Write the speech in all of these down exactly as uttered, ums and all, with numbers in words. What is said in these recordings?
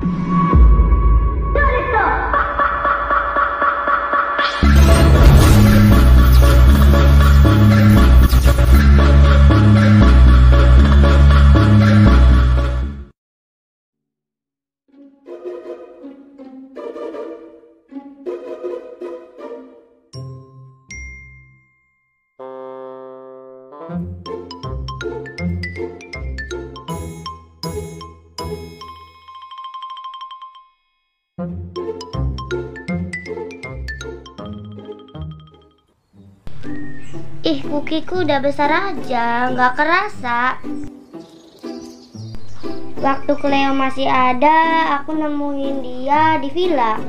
Ih, kukiku udah besar aja, nggak kerasa. Waktu Cleo masih ada, aku nemuin dia di villa.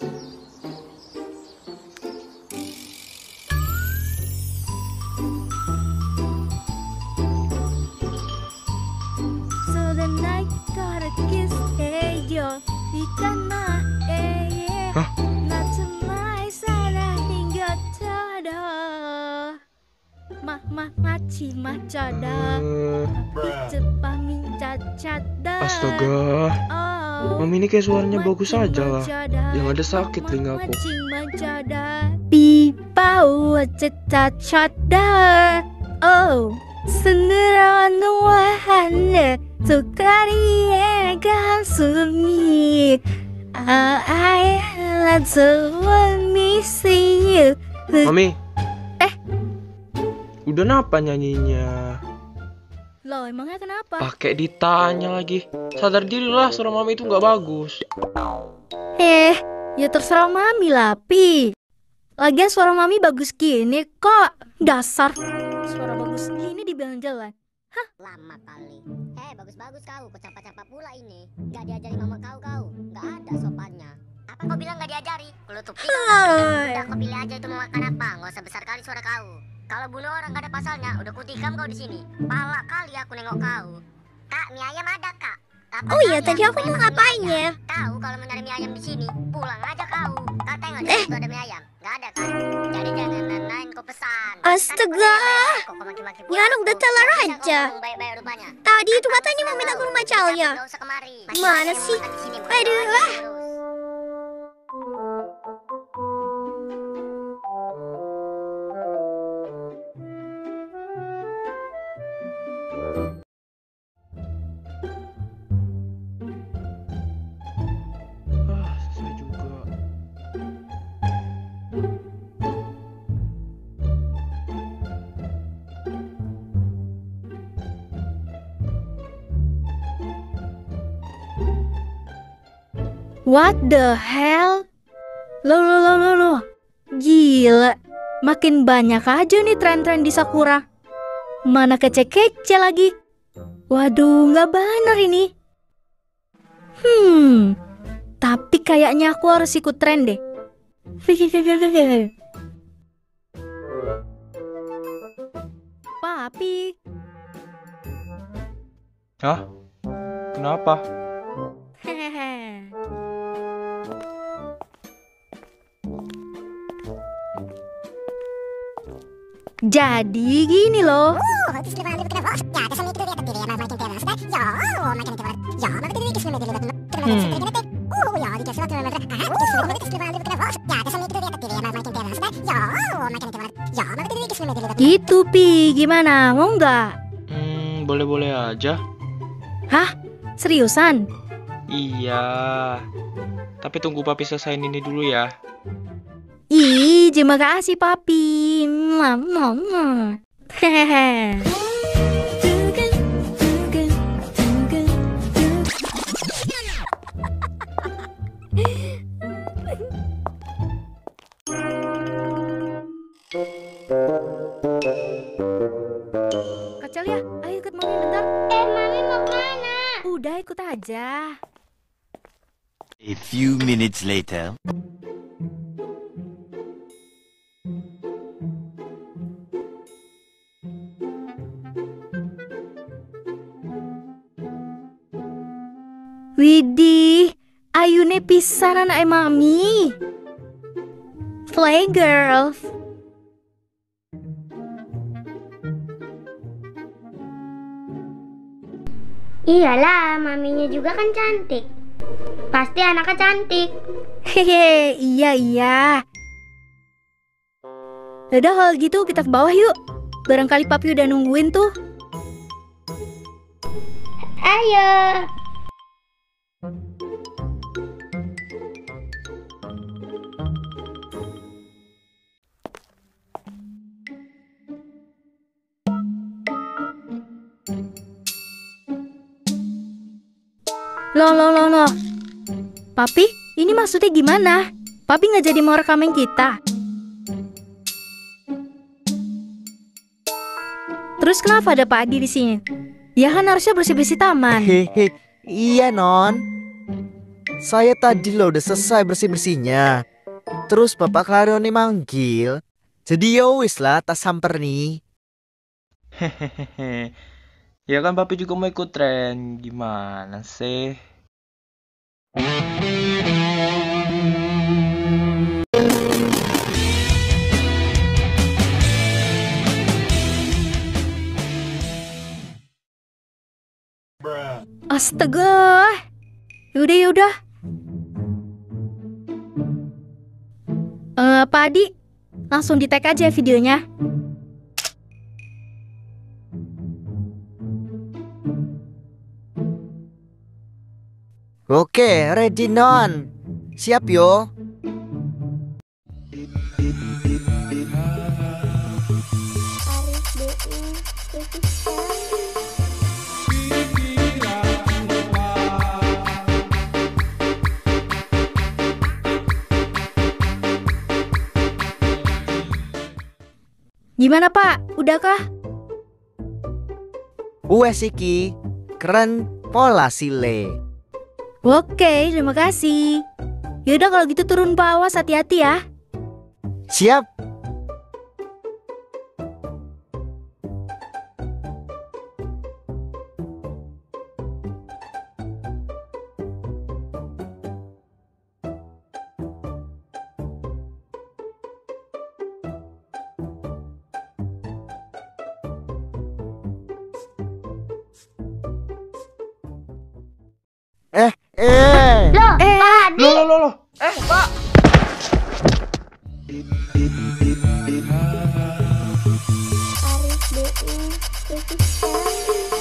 So the night got a kiss, hey yo, di tanah, eh yeah. Hah? Natumai sana hingga tada. Mah mah maci macada. Eh, Jepang minca cada. Astaga, Oh. Mami ini kayak suaranya bagus aja lah. Yang ada sakit telingaku. Macing macada. Pipau cita cada. Oh. Senerawan wahana tukari egan sumi. I like to miss you. Mami. Eh. Udah napa nyanyinya? Loh, emangnya kenapa? Pakai ditanya lagi. Sadar diri lah, suara Mami itu nggak bagus. Eh, ya terserah Mami lah, Pi. Lagian suara Mami bagus gini kok. Dasar. Suara bagus gini dibilang jalan. Hah? Lama kali. Eh, bagus-bagus kau. Kecapa-capa pula ini. Gak diajari mama kau kau. Gak ada sopannya. Apa kau bilang gak diajari? Kelutup tiga. Udah kau pilih aja itu mau makan apa. Gak usah besar kali suara kau. Kalau bunuh orang gak ada pasalnya, udah kutikam kau di sini. Pala kali aku nengok kau. Kak, mie ayam ada kak. Kapan Oh iya, kali tadi aku mau makan mie ngapain ayam? ya? Tahu kalau mau nyari mie ayam di sini, pulang aja kau. Kak tengok di situ ada mie ayam. Gak ada kan? Jadi jangan main-main kau pesan. Astaga. Kok kau maki-maki Ya anak udah teler Bisa kau aja. ngomong baik-baik rupanya. Tadi itu katanya mau minta ke rumah Calnya. Nggak usah kemari. Mana Masih sih? makan di sini, Aduh, bodo ah. aja terus. Ah, selesai juga. What the hell? Loh, loh, loh, loh, loh. Gila. Makin banyak aja nih tren-tren di Sakura. Mana kece-kece lagi. Waduh, nggak bener ini. Hmm. Tapi kayaknya aku harus ikut tren deh. Papi. Hah? Kenapa? Hehehe. Jadi gini loh. Gitu Pi, gimana? Mau nggak? Hmm, boleh-boleh aja. Hah? Seriusan? Iya. Tapi tunggu papi selesaiin ini dulu ya. Ih, terima kasih Papi. Mwah, mwah, mwah. Hehehe. Kak Celia, ayo ikut Mami bentar. Eh, Mami mau kemana? Udah ikut aja. A few minutes later. Widih, ayune pisan anak Mami. Play girl. Iyalah, maminya juga kan cantik. Pasti anaknya cantik. Hehe, iya iya. Udah kalau gitu kita ke bawah yuk. Barangkali papi udah nungguin tuh. Ayo. Loh, loh, loh, loh. Papi, ini maksudnya gimana? Papi nggak jadi mau rekamin kita? Terus kenapa ada Pak Adi di sini? Dia kan harusnya bersih-bersih taman. Hehe, iya non. Saya tadi loh udah selesai bersih-bersihnya. Terus Bapak Klarioni manggil. Jadi ya wis lah, tas samper nih. Hehehe. Ya kan papi juga mau ikut tren. Gimana sih? Astaga. Yaudah, yaudah. Eh, Pak Adi, langsung di tag aja videonya. Oke, ready non. Siap yo. Gimana Pak? Udahkah? Wes iki keren pola sile. Oke, terima kasih. Yaudah kalau gitu turun bawah, hati-hati ya. Siap. Eh, eh. Loh, Eh, Pak Adi. Loh, loh, loh, loh. Eh, Pak. Aris B U